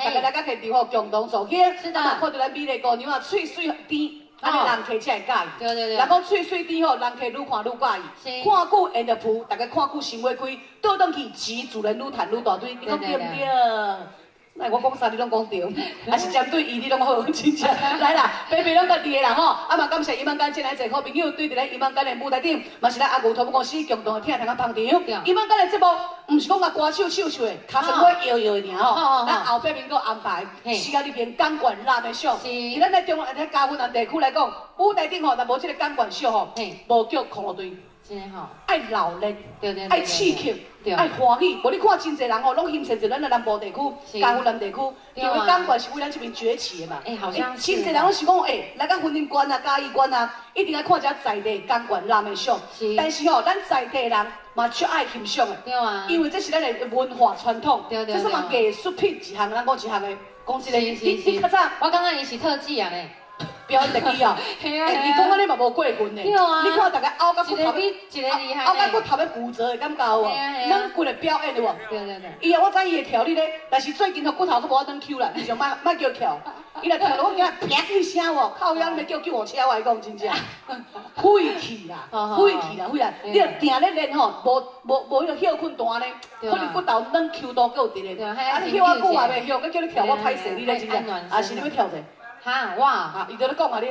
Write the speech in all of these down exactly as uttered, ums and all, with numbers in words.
大家来到现场吼，共同助兴。是的。啊，看到咱美丽姑娘啊，喙水甜，安尼人客才会介意。对对对。人讲喙水甜吼，人客愈看愈介意。看久缘就浮，大家看久心会开，倒转去钱自然愈赚愈大堆。你讲对唔对？哎，我讲啥你拢讲对，还是针对伊你拢好，真正。来啦，白白拢家己的啦吼，啊嘛感谢伊万间进来一好朋友，对伫咧伊万间的舞台顶，嘛是咱阿牛投资公司共同的听堂啊捧场。伊万间的节目，唔是讲啊歌手秀秀的，卡成我摇摇的尔吼。咱后壁面个安排，是啊，里边钢管拉的秀。以咱在中国在嘉义地区来讲，舞台顶吼，若无这个钢管秀吼，无叫骷髅队。 爱热烈，爱刺激，爱欢喜。无你看真侪人哦，拢形成就咱的南部地区、嘉义南地区，因为钢管是为咱这边崛起的嘛。哎，好像真侪人拢是讲，哎，来到云林县啊、嘉义县啊，一定要看一下在地钢管拉的秀。但是哦，咱在地人嘛最爱欣赏的，对啊，因为这是咱的文化传统，这什么艺术品一项，咱讲一项的，讲一个，你你较早，我感觉伊是特技啊咧。 表演特技啊！伊讲安尼嘛无过分呢。你看大家拗到骨头要，拗到骨头要骨折的感觉有无？咱规个表演的无？对对对。伊啊，我知伊会跳你咧，但是最近头骨头都无法当 Q 啦，你就莫莫叫跳。伊来跳，我惊啪一声哦，靠腰你要叫救护车，我来讲真正，废气啦，废气啦，废啦！你着定咧练吼，无无无迄个休困单咧，可能骨头软 Q 多够伫咧。啊，你休啊久也袂休，佮叫你跳我歹势，你咧真正，啊是你要跳者？ 哈哇！啊，伊在咧讲啊你，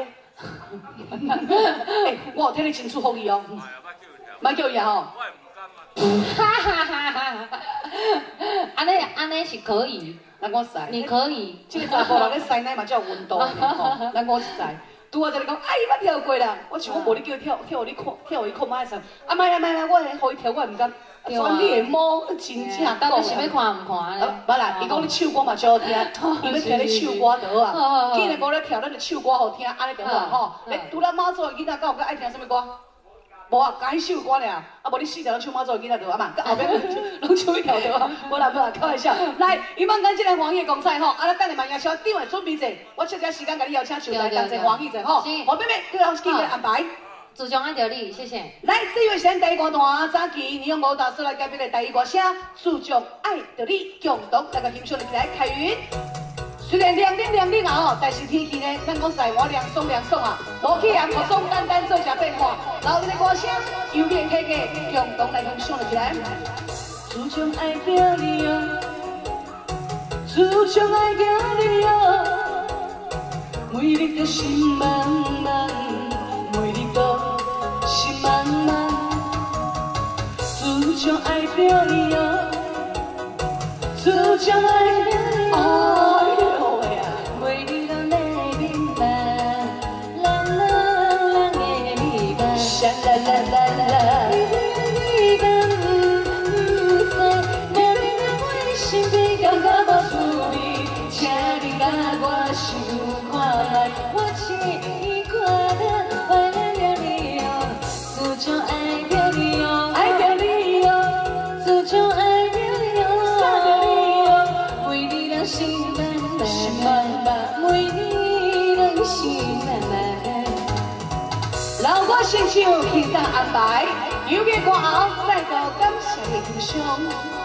哎，我有听你清楚福利哦，莫叫伊啊吼。哈哈哈哈哈！安尼安尼是可以，咱讲实，你可以。这个查甫人咧塞奶嘛叫有温度的吼，咱讲实在。拄啊在咧讲，哎，捌跳过啦。我想我无你叫跳，跳你看，跳伊看卖上。啊，卖啊卖啊，我互伊跳，我毋敢。 专业摸真正讲，到底是要看唔看咧？无啦，伊讲你唱歌嘛最好听，伊要听你唱歌得啊。既然无咧跳，咱就唱歌好听，安尼就好啊吼。你除了妈祖的囡仔，敢有佮爱听什么歌？无啊，讲迄首歌尔，啊无你四条拢唱妈祖的囡仔得啊嘛，佮后壁拢唱一条得啊。无啦无啦，开玩笑。来，伊万间即个黄叶公仔吼，啊，咱等下嘛邀请长的准备者，我趁这时间甲你邀请上台同齐黄叶者吼。好，妹妹，各位记得安排。 自强爱着你，谢谢。来，这位先第一歌段，早期你用五大师来改编的第一歌声，自强爱着你，共同来个欣赏起来开运。虽然凉冷凉冷啊，但是天气呢，咱讲晒我凉爽凉爽啊，无去让雨爽单单做下变化。老这个歌声，有面客家，共同来欣赏起来。自强爱着你哦，自强爱着你哦，每日都心茫茫。 每日都心茫茫，自强爱着你哦，自强爱着你哦，每日都来明白，啦啦啦的明白，沙啦啦啦啦，你敢不知？无你在我身边，感觉无滋味，请你甲我想看卖，我亲爱的。 自强爱着你哦，爱着你哦，自强爱着你哦，爱着你哦，每日让心慢慢慢，每日让心慢慢。老歌新唱现场安排，有嘅歌后再度感谢欣赏。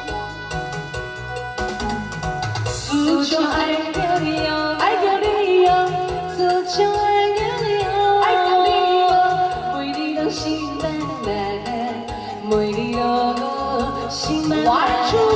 自强爱着你哦，爱着你哦，自强爱着你哦，爱着你哦，每日让心。 每日哦，心慢慢，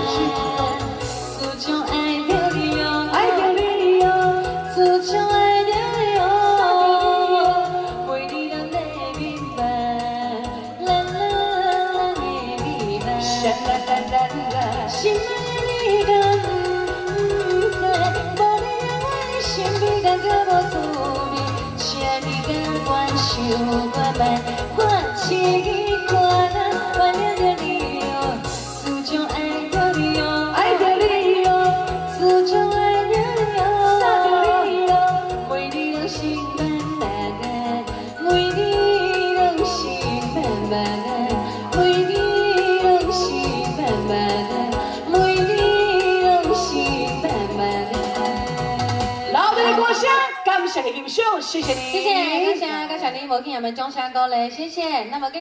自强爱着你哦，爱着你哦，自强爱着你哦，每日让你明白，啦啦啦的明白，啦啦啦啦，心爱你敢不知？无你在我身边，感觉无滋味，请你甲我想看卖，我亲你看。 爱着你哦，自强爱着你哦，爱着你哦，自强爱着你哦，爱着你哦，每日让心慢慢，每日让心慢慢，每日让心慢慢，每日让心慢慢。老妹的歌声，感谢你欣赏，谢谢你，谢谢，感谢感谢你，无见我们中山歌嘞，谢谢。那么跟。